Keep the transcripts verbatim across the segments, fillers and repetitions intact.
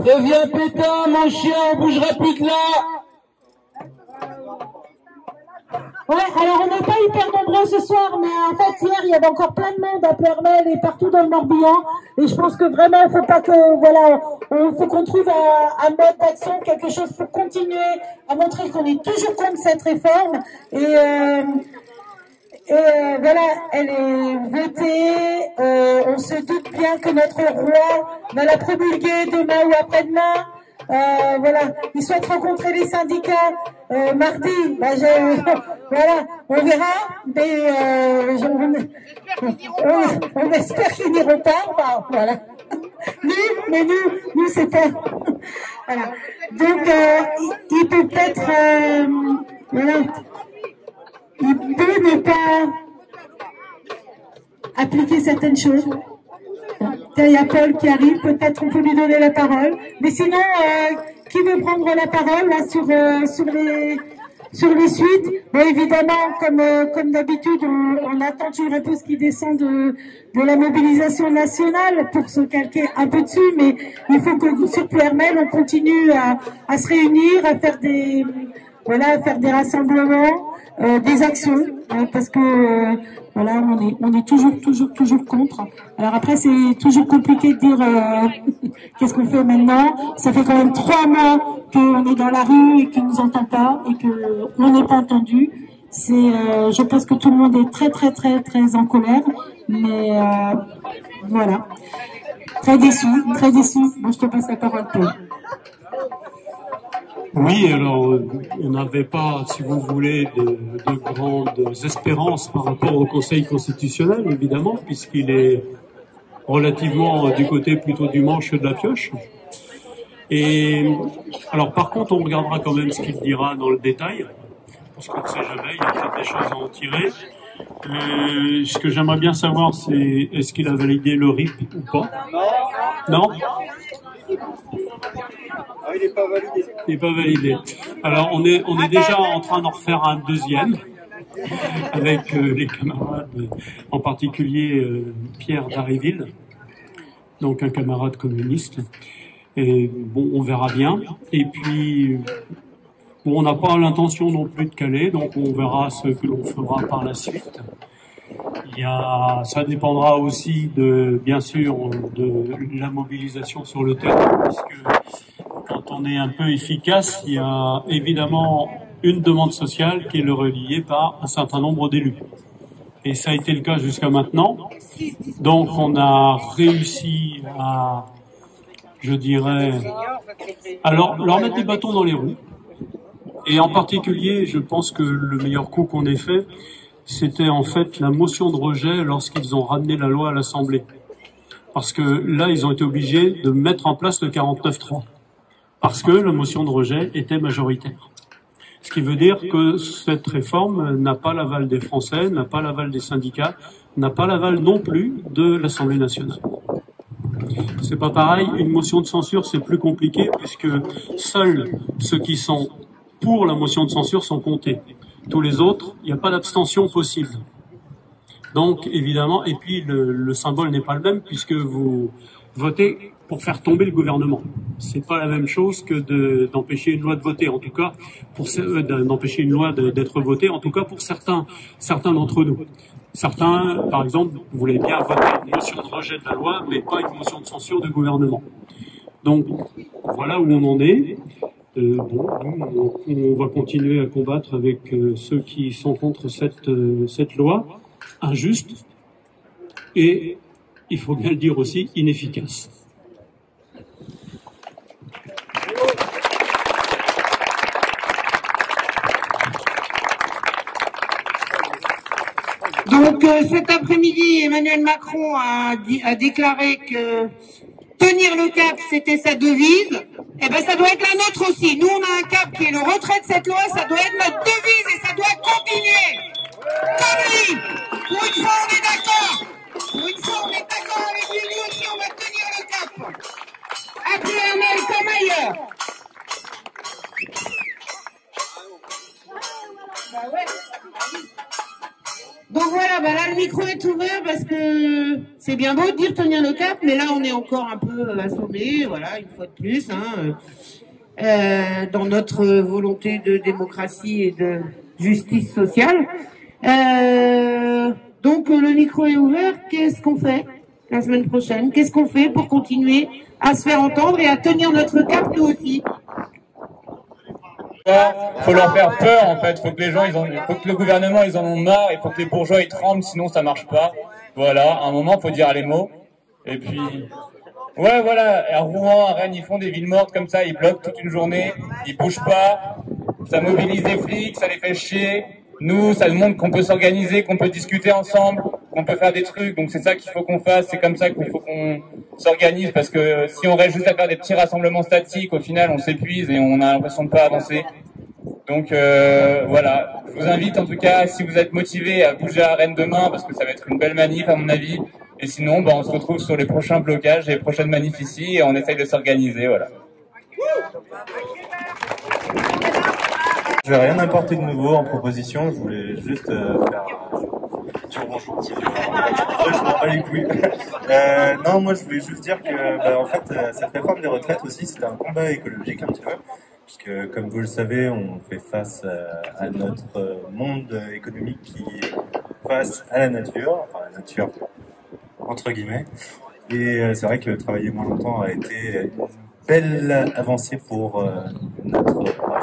Deviens pétain, mon chien, on bougera plus de là. Ouais, alors on n'est pas hyper nombreux ce soir, mais en fait hier il y avait encore plein de monde à Ploërmel et partout dans le Morbihan, et je pense que vraiment il faut pas que, voilà, il faut qu'on trouve un, un mode d'action, quelque chose pour continuer à montrer qu'on est toujours contre cette réforme, et, euh, et euh, voilà, elle est votée, euh, on se doute bien que notre roi va la promulguer demain ou après-demain. Euh, voilà, il souhaite rencontrer les syndicats euh, mardi. Bah, je, voilà, on verra, mais euh, je, on, on, on espère qu'ils n'iront pas. Enfin, voilà. Nous, mais nous, nous c'est pas. Voilà. Donc, euh, il, il peut peut-être, euh, voilà, il peut ne pas appliquer certaines choses. Il y a Paul qui arrive, peut-être on peut lui donner la parole. Mais sinon, euh, qui veut prendre la parole là sur euh, sur les sur les suites? Bon, évidemment, comme euh, comme d'habitude, on, on attend toujours un peu ce qui descend de de la mobilisation nationale pour se calquer un peu dessus. Mais il faut que sur Ploërmel, on continue à à se réunir, à faire des voilà, à faire des rassemblements, euh, des actions, hein, parce que euh, voilà, on est, on est toujours, toujours, toujours contre. Alors après, c'est toujours compliqué de dire euh, qu'est-ce qu'on fait maintenant. Ça fait quand même trois mois qu'on est dans la rue et qu'ils nous entendent pas et qu'on n'est pas entendu. C'est, euh, je pense que tout le monde est très, très, très, très en colère. Mais euh, voilà, très déçu, très déçu. Moi, je te passe la parole, Paul. Oui, alors on n'avait pas, si vous voulez, de, de grandes espérances par rapport au Conseil constitutionnel, évidemment, puisqu'il est relativement du côté plutôt du manche de la pioche. Et alors par contre, on regardera quand même ce qu'il dira dans le détail, parce qu'on ne sait jamais, il y a peut-être des choses à en tirer. Euh, ce que j'aimerais bien savoir, c'est est-ce qu'il a validé le R I P ou pas? Non. Ah, il n'est pas validé. Il n'est pas validé. Alors, on est, on est déjà en train d'en refaire un deuxième avec euh, les camarades, en particulier euh, Pierre d'Arréville, donc un camarade communiste. Et bon, on verra bien. Et puis, bon, on n'a pas l'intention non plus de caler, donc on verra ce que l'on fera par la suite. Il y a, ça dépendra aussi de, bien sûr, de la mobilisation sur le terrain, parce que quand on est un peu efficace, il y a évidemment une demande sociale qui est le reliée par un certain nombre d'élus. Et ça a été le cas jusqu'à maintenant. Donc on a réussi à, je dirais, à leur, leur mettre des bâtons dans les roues. Et en particulier, je pense que le meilleur coup qu'on ait fait, c'était en fait la motion de rejet lorsqu'ils ont ramené la loi à l'Assemblée. Parce que là, ils ont été obligés de mettre en place le quarante-neuf trois. Parce que la motion de rejet était majoritaire. Ce qui veut dire que cette réforme n'a pas l'aval des Français, n'a pas l'aval des syndicats, n'a pas l'aval non plus de l'Assemblée nationale. C'est pas pareil, une motion de censure c'est plus compliqué puisque seuls ceux qui sont pour la motion de censure sont comptés. Tous les autres, il n'y a pas d'abstention possible. Donc évidemment, et puis le, le symbole n'est pas le même puisque vous votez pour faire tomber le gouvernement. C'est pas la même chose que de, d'empêcher une loi de voter, en tout cas pour euh, d'empêcher une loi de, d'être votée, en tout cas pour certains, certains d'entre nous. Certains, par exemple, voulaient bien voter une motion de rejet de la loi, mais pas une motion de censure du gouvernement. Donc voilà où on en est. Euh, bon, nous, on, on va continuer à combattre avec euh, ceux qui sont contre cette, euh, cette loi injuste et, il faut bien le dire aussi, inefficace. Donc euh, cet après-midi, Emmanuel Macron a, dit, a déclaré que tenir le cap, c'était sa devise. Eh ben, ça doit être la nôtre aussi. Nous, on a un cap qui est le retrait de cette loi. Ça doit être notre devise et ça doit continuer. Comme lui. Pour une fois, on est d'accord. Pour une fois, on est d'accord avec lui. Nous aussi, on va tenir le cap. À Ploërmel comme ailleurs. Bah ouais. Donc voilà, bah là, le micro est ouvert parce que c'est bien beau de dire tenir le cap, mais là on est encore un peu assommé, voilà, une fois de plus, hein, euh, dans notre volonté de démocratie et de justice sociale. Euh, donc le micro est ouvert, qu'est-ce qu'on fait la semaine prochaine? Qu'est-ce qu'on fait pour continuer à se faire entendre et à tenir notre cap nous aussi? Faut leur faire peur en fait, faut que les gens, ils en, faut que le gouvernement ils en ont marre, il faut que les bourgeois ils tremblent, sinon ça marche pas. Voilà, à un moment faut dire les mots. Et puis, ouais voilà, à Rouen, à Rennes, ils font des villes mortes comme ça, ils bloquent toute une journée, ils bougent pas, ça mobilise les flics, ça les fait chier. Nous, ça nous montre qu'on peut s'organiser, qu'on peut discuter ensemble, qu'on peut faire des trucs. Donc c'est ça qu'il faut qu'on fasse, c'est comme ça qu'il faut qu'on s'organise, parce que si on reste juste à faire des petits rassemblements statiques, au final on s'épuise et on a l'impression de pas avancer. Donc euh, voilà, je vous invite en tout cas, si vous êtes motivés, à bouger à Rennes demain, parce que ça va être une belle manif à mon avis. Et sinon, bah, on se retrouve sur les prochains blocages et les prochaines manifs ici, et on essaye de s'organiser, voilà. Je vais rien apporter de nouveau en proposition, je voulais juste euh, faire un bonjour. Je m'en bats les couilles. Euh, non, moi je voulais juste dire que bah, en fait, cette réforme des retraites aussi, c'était un combat écologique un petit peu, puisque comme vous le savez, on fait face à, à notre monde économique qui est face à la nature, enfin la nature entre guillemets, et c'est vrai que travailler moins longtemps a été une belle avancée pour euh, notre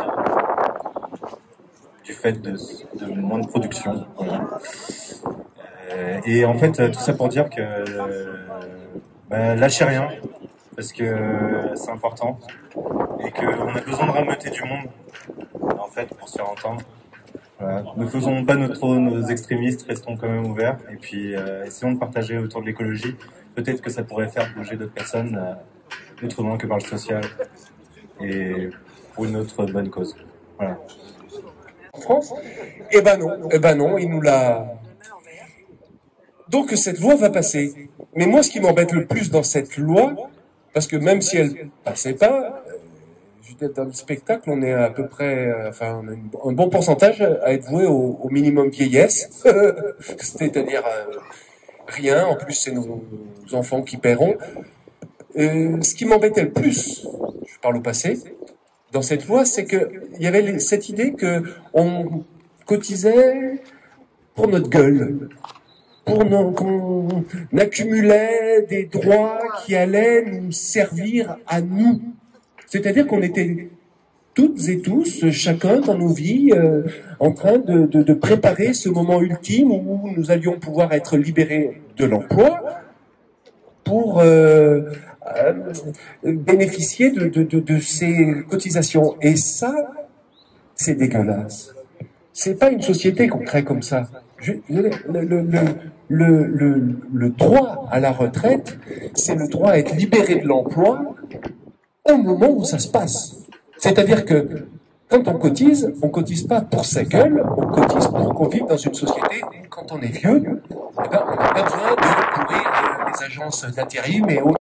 du fait de, de moins de production. Voilà. Euh, et en fait, tout ça pour dire que euh, bah, lâchez rien, parce que euh, c'est important, et qu'on a besoin de rameuter du monde, en fait, pour se faire entendre. Voilà. Ne faisons pas notre, nos extrémistes, restons quand même ouverts, et puis euh, essayons de partager autour de l'écologie. Peut-être que ça pourrait faire bouger d'autres personnes, euh, autrement que par le social, et pour une autre bonne cause. Voilà. En France, eh ben non, eh ben non, il nous l'a. Donc cette loi va passer. Mais moi, ce qui m'embête le plus dans cette loi, parce que même si elle passait pas, euh, je veux dire, dans le spectacle, on est à peu près, euh, enfin, on a une, un bon pourcentage à être voué au, au minimum vieillesse, c'est-à-dire euh, rien. En plus, c'est nos, nos enfants qui paieront. Euh, ce qui m'embêtait le plus, je parle au passé, dans cette loi, c'est qu'il y avait cette idée qu'on cotisait pour notre gueule, pour nos, qu'on accumulait des droits qui allaient nous servir à nous. C'est-à-dire qu'on était toutes et tous, chacun dans nos vies, euh, en train de, de, de préparer ce moment ultime où nous allions pouvoir être libérés de l'emploi pour euh, euh, bénéficier de, de, de, de ces cotisations. Et ça, c'est dégueulasse. C'est pas une société qu'on crée comme ça. Je, le, le, le, le, le, le droit à la retraite, c'est le droit à être libéré de l'emploi au moment où ça se passe. C'est-à-dire que quand on cotise, on cotise pas pour sa gueule, on cotise pour qu'on vive dans une société où, quand on est vieux, eh ben, on n'a pas besoin de courir les agences d'intérim et autres.